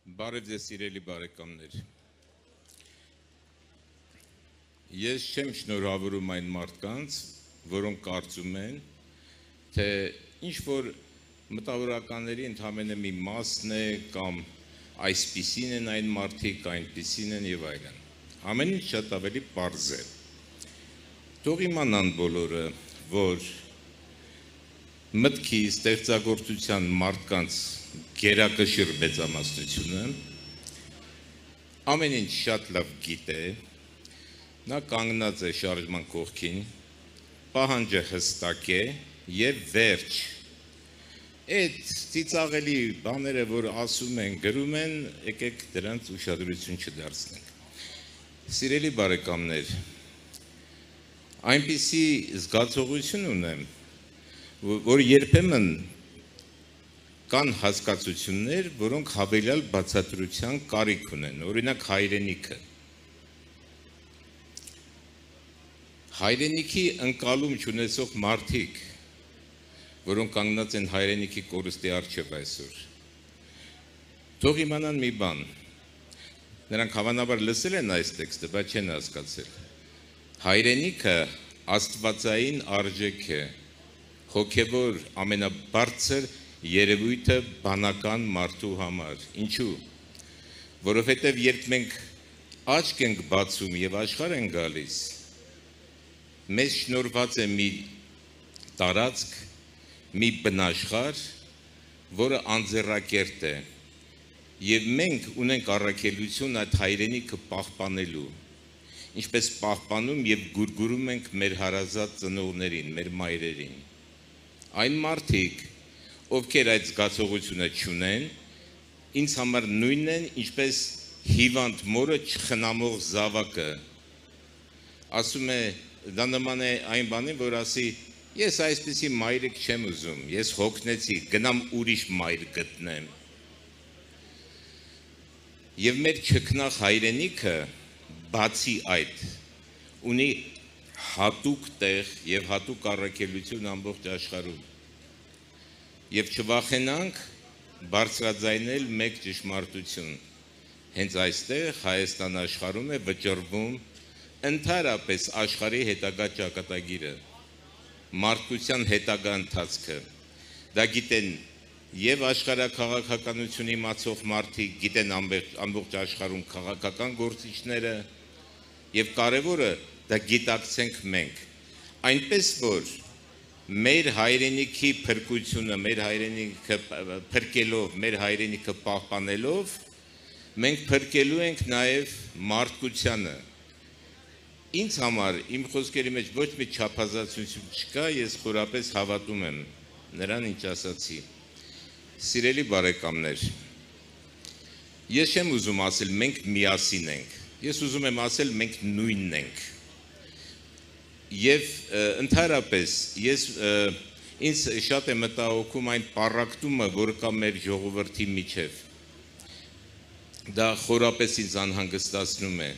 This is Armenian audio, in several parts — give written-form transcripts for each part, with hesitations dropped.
Բարև ձեզ սիրելի բարեկամներ։ Ես չեմ շնորհավորում այն մարդկանց, որոնք կարծում են, թե ինչ-որ մտավորականների ընդամենը մի մասն է կամ այսպիսին են այն մարդիկ, այնպիսին են եւ այլն։ Ամեն ինչ շատ ավելի պարզ է։ Թող իմանան բոլորը, որ մտքի ստեղծագործության մարդկանց գերակշիռ մեծամասնությունը ամեն ինչ շատ լավ գիտե, նա կանգնած է շարժման կողքին, պահանջը հստակ է եւ վերջ։ Այդ ծիծաղելի բաները, որ ասում են, գրում են, եկեք դրանց ուշադրություն չդարձնենք։ Սիրելի բարեկամներ, այնպիսի զգացողություն ունեմ, որ երբեմն կան հասկացություններ, որոնք հավելյալ բացատրության կարիք ունեն, օրինակ հայրենիքը։ Հայրենիքի ընկալում չունեցող մարդիկ, որոնք կանգնած են հայրենիքի կորստի առջև այսօր, թող իմանան մի բան, նրանք հավանաբար լսել են այս տեքստը, բայց չեն հասկացել։ Հայրենիքը աստվածային արժեք է, հոգևոր ամենաբարձր երևույթը բանական մարդու համար։ Ինչու՞։ Որովհետև երբ մենք աչք ենք բացում եւ աշխարհ ենք գալիս, մեզ շնորհված է մի տարածք, մի բնաշխարհ, որը անձեռակերտ է, եւ մենք ունենք առաքելություն այդ հայրենիքը պահպանելու, ինչպես պահպանում եւ գուրգուրում ենք մեր հարազատ ծնողներին, մեր մայրերին։ Այն մարդիկ, ովքեր այդ զգացողությունը չունեն, ինձ համար նույնն են, ինչպես հիվանդ մորը չխնամող զավակը։ Ասում է, դա նման է այն բանին, որ ասի, ես այսպիսի մայրիկ չեմ ուզում, ես հոգնեցի, գնամ ուրիշ մայր գտնեմ։ Եվ մեր չքնաղ հայրենիքը, բացի այդ, ունի հատուկ տեղ եւ հատուկ առաքելություն ամբողջ աշխարհում։ Եվ չվախենանք բարձրաձայնել մեկ ճշմարտություն։ Հենց այստեղ Հայաստան աշխարհում է վճռվում ընդհանրապես աշխարհի հետագա ճակատագիրը, մարդկության հետագա ընթացքը։ Դա գիտեն եւ աշխարհաքաղաքականություն իմացող մարդիկ, գիտեն ամբողջ աշխարհում քաղաքական գործիչները, եւ կարեւորը դա գիտակցենք մենք։ Այնպես որ մեր հայրենիքի փրկությունը, մեր հայրենիքը փրկելով, մեր հայրենիքը պահպանելով, մենք փրկելու ենք նաև մարդկությանը։ Ինձ համար, իմ խոսքերի մեջ ոչ մի չափազանցություն չկա, ես խորապես հավատում եմ նրան, ինչ ասացի։ Սիրելի բարեկամներ, ես չեմ ուզում ասել մենք միասին ենք, ես ուզում եմ ասել մենք նույնն ենք։ Եվ ընդհանրապես ինձ շատ է մտահոգում այն պառակտումը, որ կա մեր ժողովրդի միջև։ Դա խորապես ինձ անհանգստացնում է։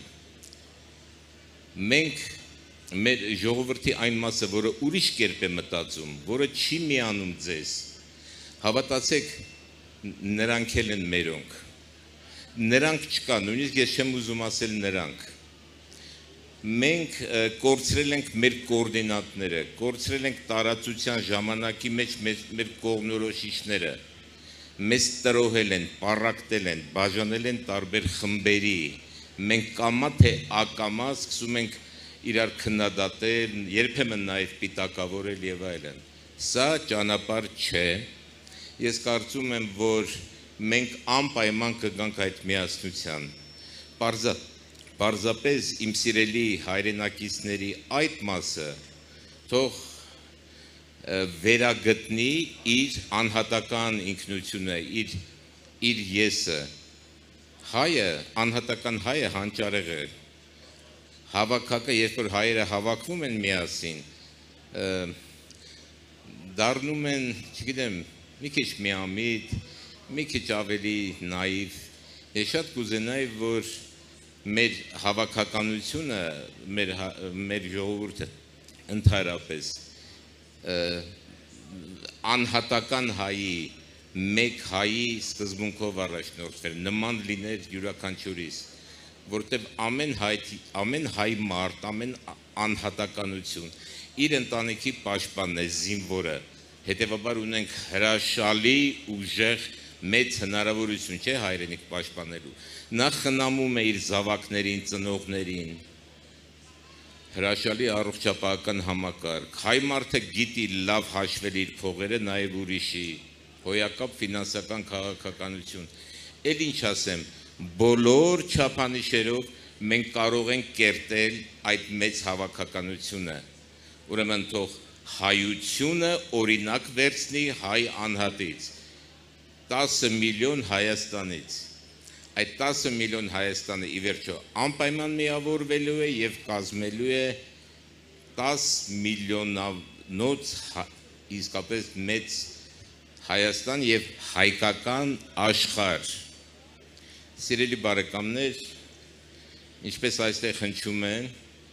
Մենք մեր ժողովրդի այն մասը, որը ուրիշ կերպ է մտածում, որը չի միանում ձեզ, հավատացեք, նրանք էլ են մերոնք։ Նրանք չկան, նույնիսկ ես չեմ ուզում ասել նրանք։ Մենք կորցրել ենք մեր կոորդինատները, կորցրել ենք տարածության ժամանակի մեջ մեր կողմնորոշիչները, մեզ տրոհել են, պառակտել են, բաժանել են տարբեր խմբերի, մենք կամա թե ակամա սկսում ենք իրար քննադատել, երբեմն նաև պիտակավորել եւ այլն։ Սա ճանապարհ չէ։ Ես կարծում եմ, որ մենք անպայման կգանք այդ միասնության։ Պարզապես իմ սիրելի հայրենակիցների այդ մասը թող վերագտնի իր անհատական ինքնությունը, իր եսը։ Հայը, անհատական հայը հանճարեղ է։ Հավաքակը, երբ որ հայերը հավաքվում են միասին, դառնում են, չգիտեմ, մի քիչ միամիտ, մի քիչ ավելի նաիվ։ Ես շատ կուզենայի, որ մեր հավաքականությունը, մեր ժողովուրդը ընդհանրապես անհատական հայի մեկ հայի սկզբունքով առաջնորդվել, նման լիներ յուրաքանչյուրիս, որտեղ ամեն հայ մարդ, ամեն անհատականություն իր ընտանիքի պաշտպանն է, զինվորը, հետևաբար ունենք հրաշալի ուժեղ մեծ հնարավորություն չէ հայրենիք պաշտպանելու, նա խնամում է իր զավակներին, ծնողներին, հրաշալի առողջապահական համակարգ, հայ մարդը գիտի լավ հաշվել իր փողերը, նաև ուրիշի, հոյակապ ֆինանսական քաղաքականություն, էլ ինչ ասեմ, բոլոր չափանիշերով մենք կարող ենք կերտել այդ մեծ հավաքականությունը, ուրեմն թող հայությունը օրինակ վերցնի հայ անհատից, 10 միլիոն Հայաստանից, այդ 10 միլիոն Հայաստանը ի վերջո անպայման միավորվելու է և կազմելու է 10 միլիոնանոց իսկապես մեծ Հայաստան և հայկական աշխարհ։ Սիրելի բարեկամներ, ինչպես այստեղ հնչում է,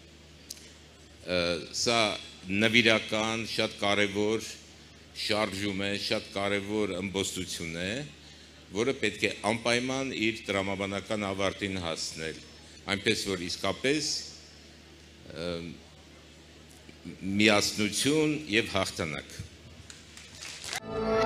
սա նվիրական, շատ կարևոր շարժում է, շատ կարևոր ըմբոստություն է, որը պետք է անպայման իր տրամաբանական ավարտին հասնել, այնպես որ իսկապես միասնություն և հաղթանակ։